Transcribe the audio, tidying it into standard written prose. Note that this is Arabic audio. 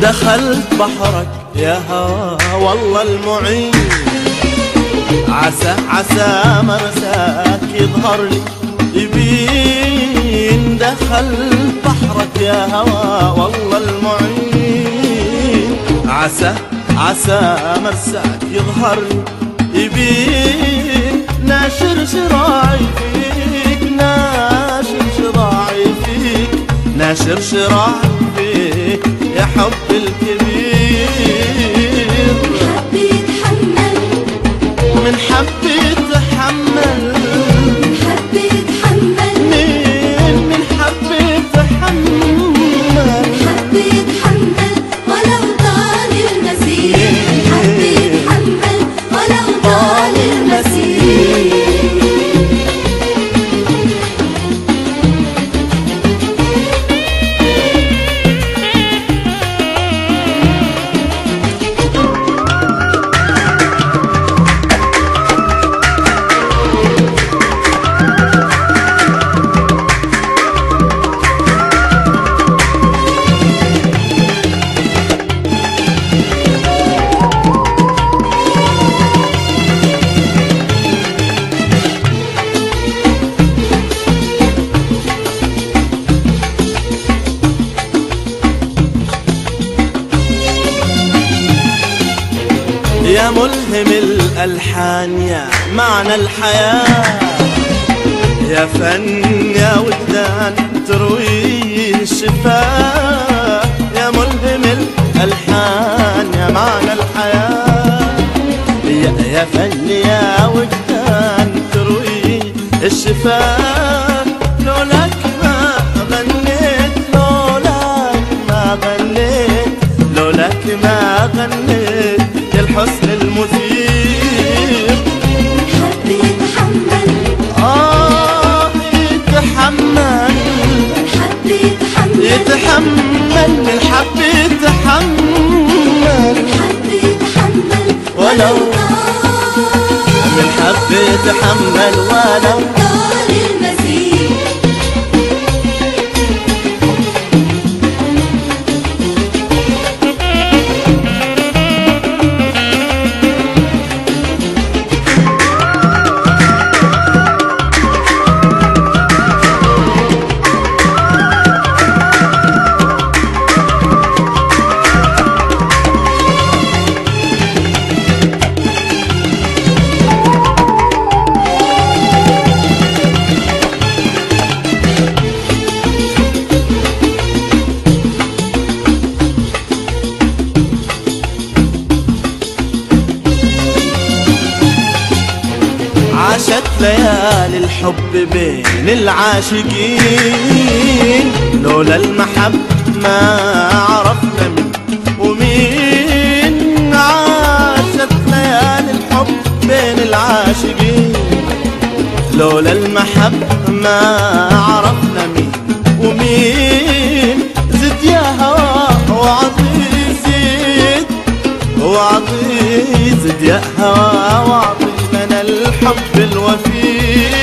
دخلت بحرك يا هوا والله المعين، عسى عسى مرساك يظهر لي يبين. دخلت بحرك يا هوا والله المعين، عسى عسى مرساك يظهر لي يبين. ناشر شراعي فيك، ناشر شراعي فيك، ناشر شراعي فيك يا حب الكبير. حب يتحمل من حب يتحمل، من حب يتحمل، من حب يتحمل، حب يتحمل ولو طال المسير، حب يتحمل ولو طال المسير. يا ملهم الألحان يا معنى الحياة، يا فن يا وجدان تروي الشفاء. يا ملهم الألحان يا معنى الحياة، يا فن يا وجدان تروي الشفاء. لولاك ما غنيت، لولاك ما غنيت، لولاك ما غنيت يا الحسن المثير. حب يتحمل يتحمل، حب يتحمل، يتحمل الحب يتحمل، حب يتحمل ولو طال، من حب يتحمل ولو طال المسير. عاشت ليالي الحب بين العاشقين، لولا المحب ما عرفنا من ومين. عاشت ليالي الحب بين العاشقين، لولا المحب ما عرفنا مين ومين. زد يا هوا وعطي زد، وعطي زد يا هوا وعطي من الحب الوفي.